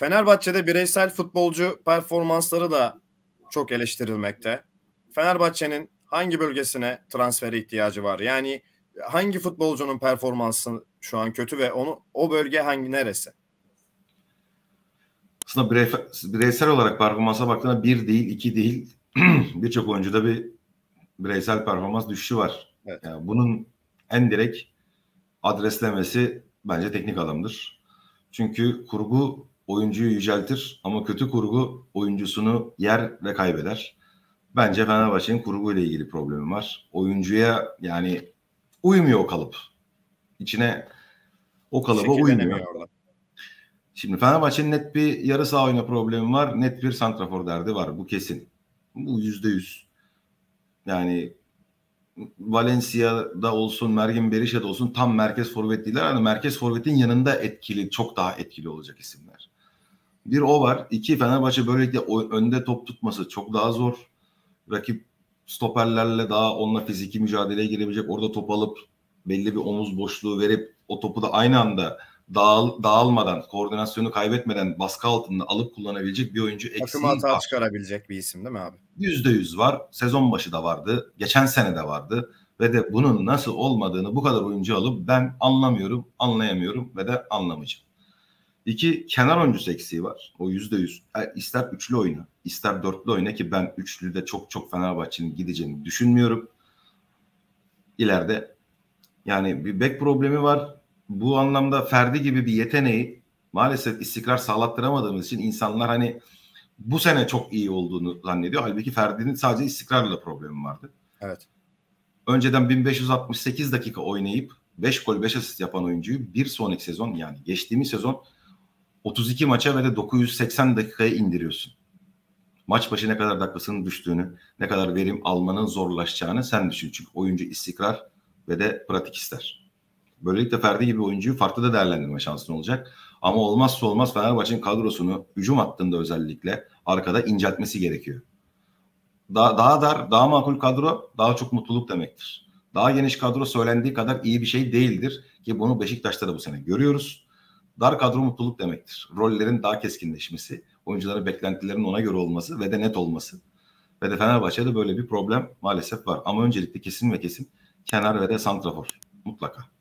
Fenerbahçe'de bireysel futbolcu performansları da çok eleştirilmekte. Fenerbahçe'nin hangi bölgesine transfere ihtiyacı var? Yani hangi futbolcunun performansı şu an kötü ve o bölge neresi? Aslında bireysel olarak performansa baktığında bir değil, iki değil birçok oyuncuda bir bireysel performans düşüşü var. Evet. Yani bunun en direkt adreslemesi bence teknik adamdır. Çünkü kurgu oyuncuyu yüceltir ama kötü kurgu oyuncusunu yer ve kaybeder. Bence Fenerbahçe'nin kurgu ile ilgili problemi var. Oyuncuya yani uymuyor o kalıp. İçine o kalıba uymuyor. Orada. Şimdi Fenerbahçe'nin net bir yarı saha oyna problemi var. Net bir santrafor derdi var. Bu kesin. Bu %100. Yani Valencia'da olsun, Mergin Berisha'da olsun tam merkez forvet değiller. Yani merkez forvetin yanında etkili, çok daha etkili olacak isimler. Bir o var. İki, Fenerbahçe böylelikle önde top tutması çok daha zor. Rakip stoperlerle daha onunla fiziki mücadeleye girebilecek. Orada top alıp belli bir omuz boşluğu verip o topu da aynı anda dağılmadan, koordinasyonu kaybetmeden baskı altında alıp kullanabilecek bir oyuncu eksiği takıma hata var. çıkarabilecek bir isim değil mi abi? %100 var. Sezon başı da vardı. Geçen sene de vardı. Ve de bunun nasıl olmadığını bu kadar oyuncu alıp ben anlamıyorum, anlayamıyorum ve de anlamayacağım. İki, kenar oyuncusu eksiği var. O %100. İster üçlü oyna, ister dörtlü oyna ki ben üçlüde çok Fenerbahçe'nin gideceğini düşünmüyorum. İleride yani bir bek problemi var. Bu anlamda Ferdi gibi bir yeteneği maalesef istikrar sağlattıramadığımız için insanlar hani bu sene çok iyi olduğunu zannediyor. Halbuki Ferdi'nin sadece istikrarla problemi vardı. Evet. Önceden 1568 dakika oynayıp 5 gol 5 asist yapan oyuncuyu bir sonraki sezon yani geçtiğimiz sezon 32 maça ve de 980 dakikaya indiriyorsun. Maç başı ne kadar dakikasının düştüğünü, ne kadar verim almanın zorlaşacağını sen düşün. Çünkü oyuncu istikrar ve de pratik ister. Böylelikle Ferdi gibi oyuncuyu farklı da değerlendirme şansın olacak. Ama olmazsa olmaz Fenerbahçe'nin kadrosunu hücum hattında özellikle arkada inceltmesi gerekiyor. Daha dar, daha makul kadro daha çok mutluluk demektir. Daha geniş kadro söylendiği kadar iyi bir şey değildir ki bunu Beşiktaş'ta da bu sene görüyoruz. Dar kadro mutluluk demektir. Rollerin daha keskinleşmesi, oyuncuların beklentilerinin ona göre olması ve de net olması. Ve de Fenerbahçe'de böyle bir problem maalesef var. Ama öncelikle kesin ve kesin kenar ve de santrafor mutlaka.